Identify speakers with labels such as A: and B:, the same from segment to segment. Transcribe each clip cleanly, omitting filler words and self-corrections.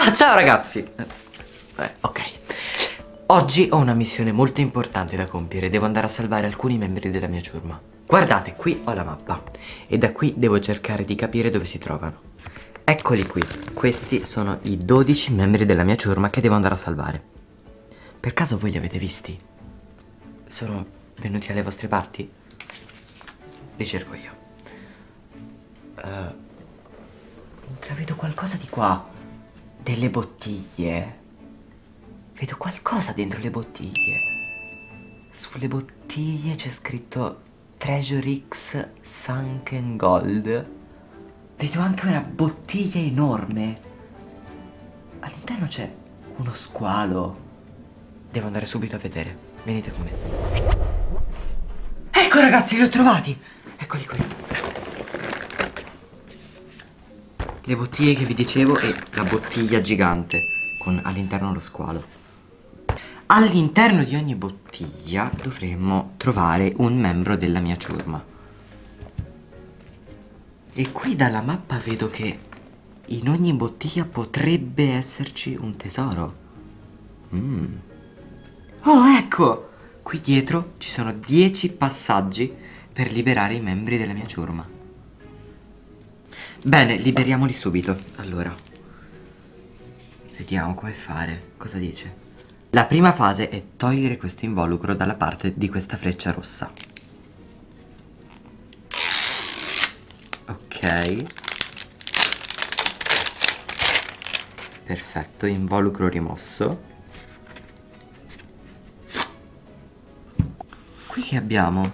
A: Ah, ciao ragazzi! Ok. Oggi ho una missione molto importante da compiere. Devo andare a salvare alcuni membri della mia ciurma. Guardate, qui ho la mappa e da qui devo cercare di capire dove si trovano. Eccoli qui. Questi sono i 12 membri della mia ciurma che devo andare a salvare. Per caso voi li avete visti? Sono venuti alle vostre parti? Li cerco io. Intravedo qualcosa di qua. Delle bottiglie. Vedo qualcosa dentro le bottiglie. Sulle bottiglie c'è scritto Treasure X Sunken Gold. Vedo anche una bottiglia enorme. All'interno c'è uno squalo. Devo andare subito a vedere. Venite con me. Ecco ragazzi, li ho trovati. Eccoli qui. Le bottiglie che vi dicevo e la bottiglia gigante con all'interno lo squalo. All'interno di ogni bottiglia dovremmo trovare un membro della mia ciurma. E qui dalla mappa vedo che in ogni bottiglia potrebbe esserci un tesoro. Oh, ecco! Qui dietro ci sono 10 passaggi per liberare i membri della mia ciurma. Bene, liberiamoli subito. Allora, vediamo come fare. Cosa dice? La prima fase è togliere questo involucro dalla parte di questa freccia rossa. Ok. Perfetto, involucro rimosso. Qui che abbiamo?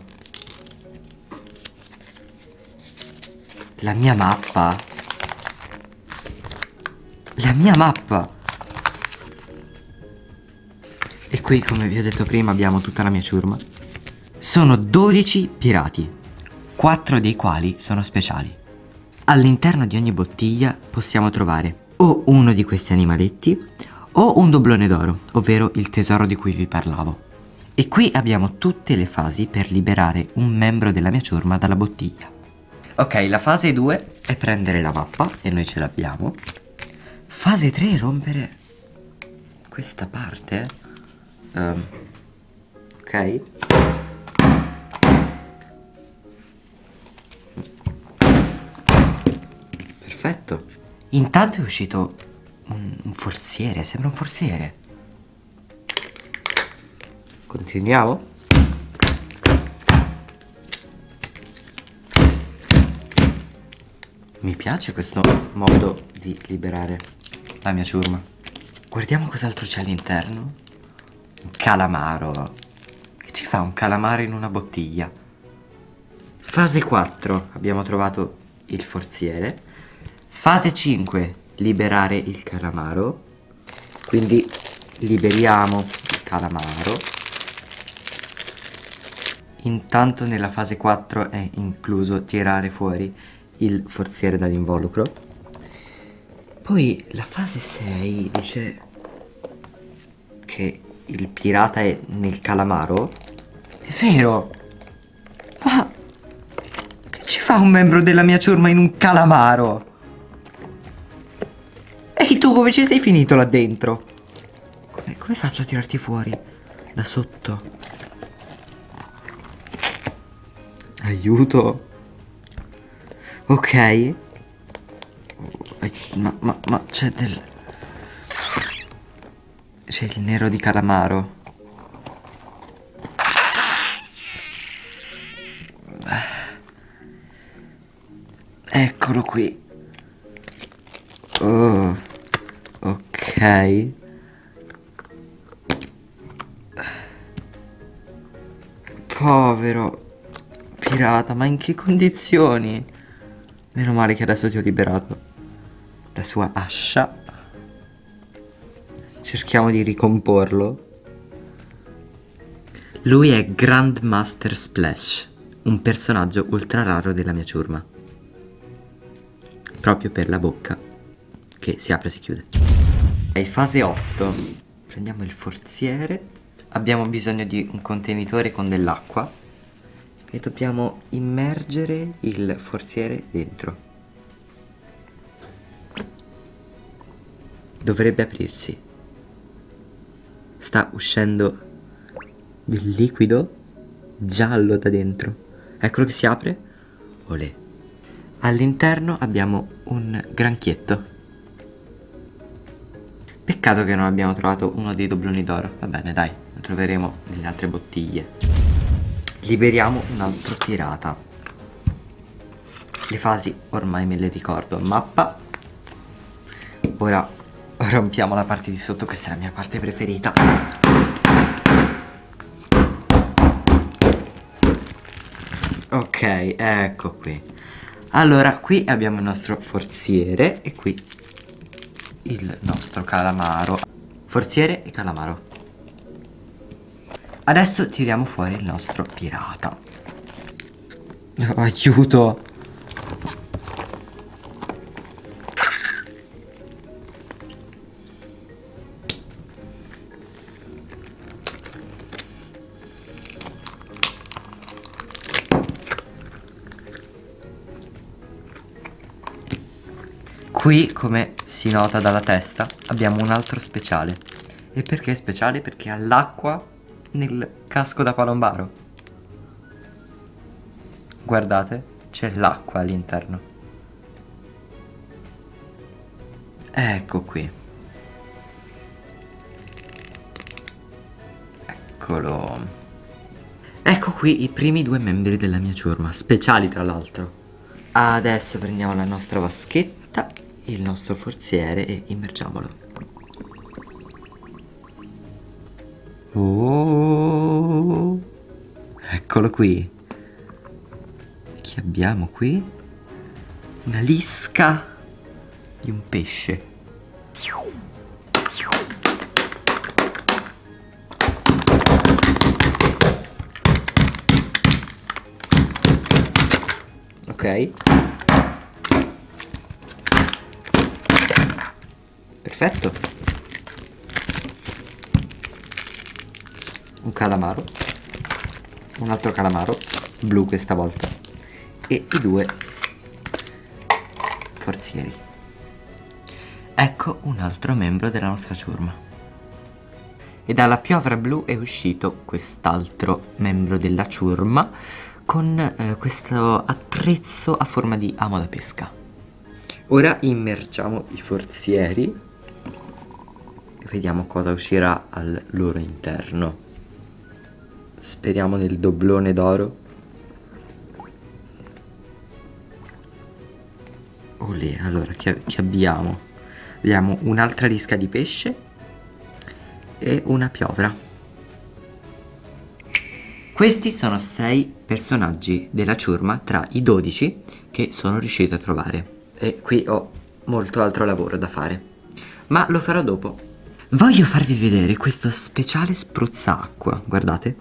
A: La mia mappa. La mia mappa. E qui, come vi ho detto prima, abbiamo tutta la mia ciurma. Sono 12 pirati, 4 dei quali sono speciali. All'interno di ogni bottiglia possiamo trovare o uno di questi animaletti o un doblone d'oro, ovvero il tesoro di cui vi parlavo. E qui abbiamo tutte le fasi per liberare un membro della mia ciurma dalla bottiglia. Ok, la fase 2 è prendere la mappa, e noi ce l'abbiamo. Fase 3 è rompere questa parte. Ok. Perfetto. Intanto è uscito un forziere, sembra un forziere. Continuiamo. Mi piace questo modo di liberare la mia ciurma. Guardiamo cos'altro c'è all'interno. Un calamaro. Che ci fa un calamaro in una bottiglia? Fase 4. Abbiamo trovato il forziere. Fase 5. Liberare il calamaro. Quindi liberiamo il calamaro. Intanto nella fase 4 è incluso tirare fuori il forziere dall'involucro. Poi la fase 6 dice che il pirata è nel calamaro. È vero. Ma che ci fa un membro della mia ciurma in un calamaro? Ehi tu, come ci sei finito là dentro? Come faccio a tirarti fuori da sotto? Aiuto. Ok. Ma c'è c'è il nero di calamaro. Eccolo qui. Oh, ok. Povero pirata, ma in che condizioni? Meno male che adesso ti ho liberato la sua ascia. Cerchiamo di ricomporlo. Lui è Grandmaster Splash, un personaggio ultra raro della mia ciurma. Proprio per la bocca che si apre e si chiude. È fase 8. Prendiamo il forziere. Abbiamo bisogno di un contenitore con dell'acqua e dobbiamo immergere il forziere dentro. dovrebbe aprirsi. Sta uscendo del liquido giallo da dentro. Eccolo che si apre. Olè. All'interno abbiamo un granchietto. Peccato che non abbiamo trovato uno dei dobloni d'oro. Va bene, dai, lo troveremo nelle altre bottiglie. Liberiamo un altro pirata. Le fasi ormai me le ricordo. Mappa. Ora rompiamo la parte di sotto. Questa è la mia parte preferita. Ok, ecco qui. Allora, qui abbiamo il nostro forziere e qui il nostro calamaro. Forziere e calamaro. Adesso tiriamo fuori il nostro pirata. Oh, aiuto! Qui, come si nota dalla testa, abbiamo un altro speciale. E perché è speciale? Perché ha l'acqua nel casco da palombaro. Guardate, c'è l'acqua all'interno. Ecco qui. Eccolo. Ecco qui i primi due membri della mia ciurma, speciali tra l'altro. Adesso prendiamo la nostra vaschetta, il nostro forziere e immergiamolo. Oh, eccolo qui. Che abbiamo qui? Una lisca di un pesce. Ok. Perfetto. Un calamaro. Un altro calamaro. Blu questa volta. E i due forzieri. Ecco un altro membro della nostra ciurma. E dalla piovra blu è uscito quest'altro membro della ciurma con questo attrezzo a forma di amo da pesca. Ora immergiamo i forzieri e vediamo cosa uscirà al loro interno. Speriamo nel doblone d'oro. Olè, allora che abbiamo? Abbiamo un'altra lisca di pesce e una piovra. Questi sono 6 personaggi della ciurma tra i 12 che sono riuscito a trovare. E qui ho molto altro lavoro da fare, ma lo farò dopo. Voglio farvi vedere questo speciale spruzzacqua, guardate.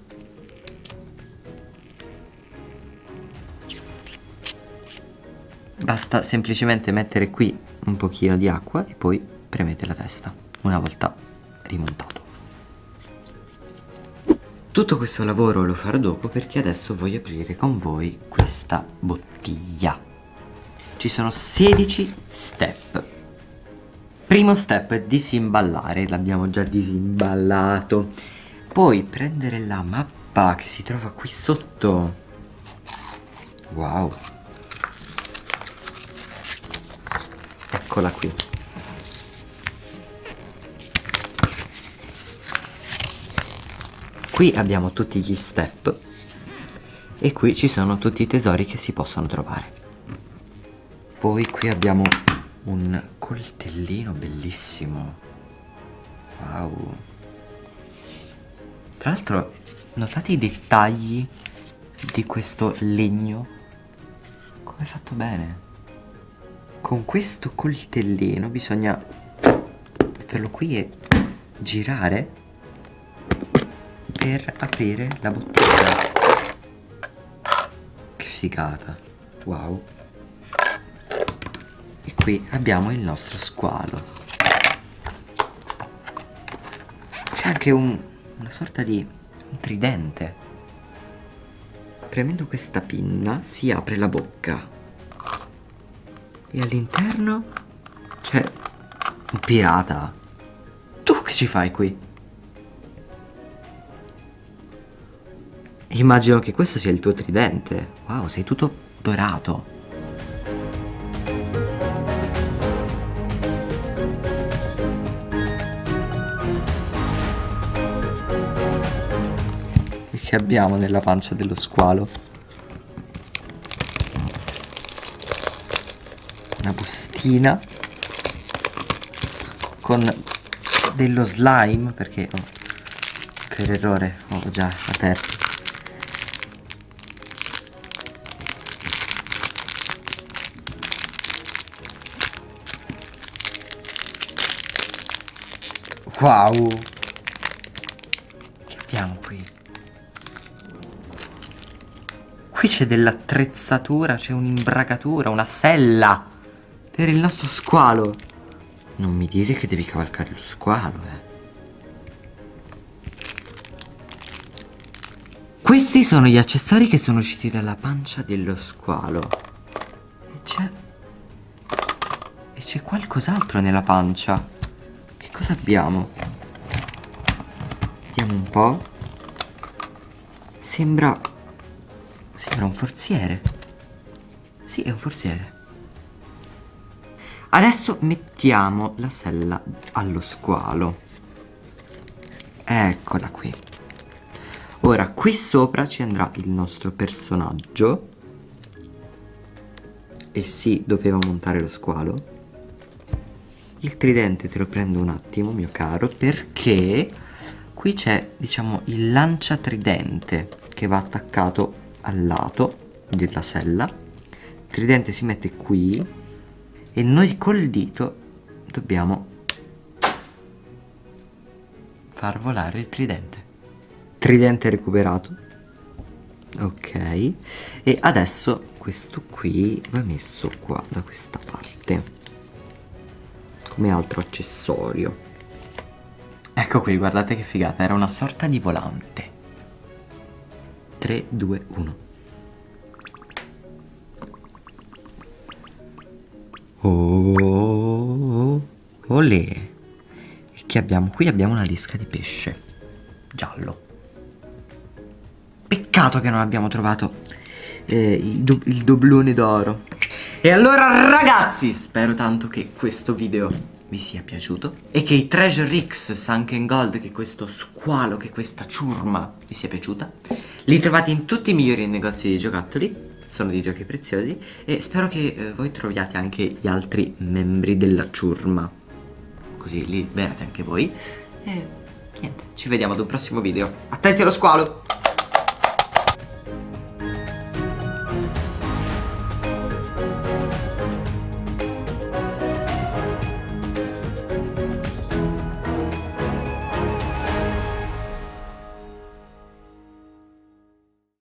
A: Basta semplicemente mettere qui un pochino di acqua e poi premete la testa, una volta rimontato. Tutto questo lavoro lo farò dopo perché adesso voglio aprire con voi questa bottiglia. Ci sono 16 step. Primo step è disimballare, l'abbiamo già disimballato. Poi prendere la mappa che si trova qui sotto. Wow. Eccola qui. Qui abbiamo tutti gli step e qui ci sono tutti i tesori che si possono trovare. Poi qui abbiamo un coltellino bellissimo. Wow. Tra l'altro notate i dettagli di questo legno? Come è fatto bene. Con questo coltellino bisogna metterlo qui e girare per aprire la bottiglia. Che figata. Wow. E qui abbiamo il nostro squalo. C'è anche una sorta di un tridente. Premendo questa pinna si apre la bocca e all'interno c'è Un pirata? Tu che ci fai qui? Immagino che questo sia il tuo tridente. Wow, sei tutto dorato. E che abbiamo nella pancia dello squalo? Una bustina con dello slime, perché per errore ho già aperto. Wow! Che abbiamo qui? Qui c'è dell'attrezzatura, c'è un'imbragatura, una sella per il nostro squalo. Non mi dire che devi cavalcare lo squalo, Questi sono gli accessori che sono usciti dalla pancia dello squalo. E c'è qualcos'altro nella pancia. Che cosa abbiamo? Vediamo un po'. Sembra un forziere. Sì, è un forziere. Adesso mettiamo la sella allo squalo. Eccola qui. Ora qui sopra ci andrà il nostro personaggio. E sì, doveva montare lo squalo. Il tridente te lo prendo un attimo, mio caro, perché qui c'è, diciamo, il lanciatridente che va attaccato al lato della sella. Il tridente si mette qui e noi col dito dobbiamo far volare il tridente. Tridente recuperato. Ok. E adesso questo qui va messo qua da questa parte come altro accessorio. Ecco qui, guardate che figata, era una sorta di volante. 3, 2, 1. Oh, olè. E che abbiamo? Qui abbiamo una lisca di pesce giallo. Peccato che non abbiamo trovato il doblone d'oro. E allora ragazzi, spero tanto che questo video vi sia piaciuto e che i Treasure X Sunken Gold, che questo squalo, che questa ciurma vi sia piaciuta. Li trovate in tutti i migliori negozi di giocattoli, sono di giochi preziosi, e spero che voi troviate anche gli altri membri della ciurma, così li liberate anche voi. E niente, ci vediamo ad un prossimo video. Attenti allo squalo!